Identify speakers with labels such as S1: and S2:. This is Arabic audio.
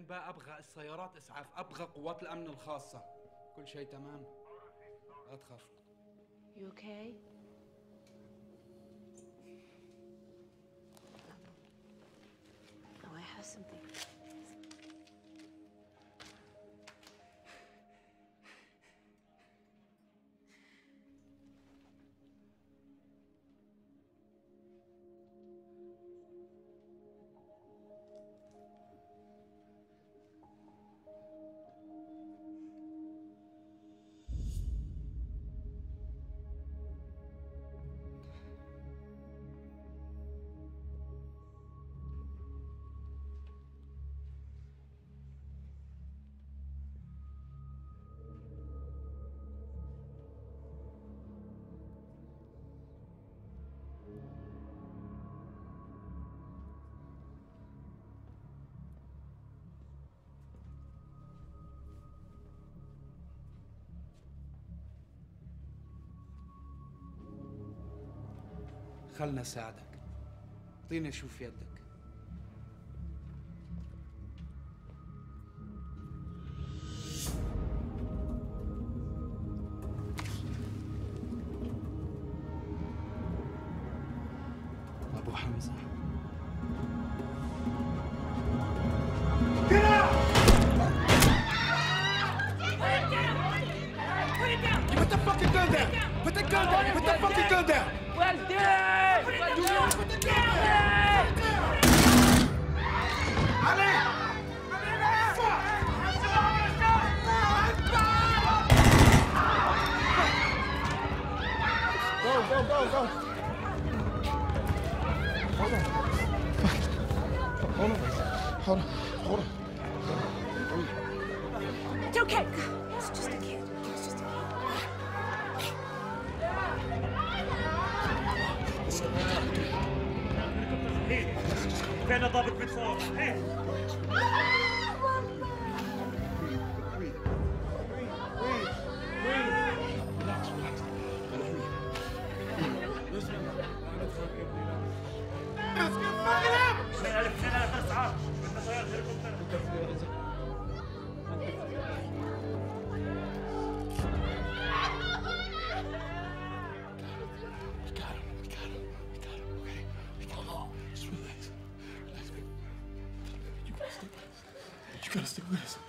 S1: الحين بقى ابغى السيارات اسعاف، ابغى قوات الامن الخاصه. كل شيء تمام؟ لا تخاف.
S2: You okay? Oh, I have something.
S1: خلنا اساعدك. اعطيني اشوف يدك. ابو حمزه.
S3: Put the fucking gun down! Put the gun down! Put the fucking gun down!
S4: Well done!
S3: Put the gun down! Ali! Fuck! Go! Hold on.
S2: It's okay. It's just a kid. It's just a kid.
S4: فين ضابط من فوق؟
S3: You gotta stick with us.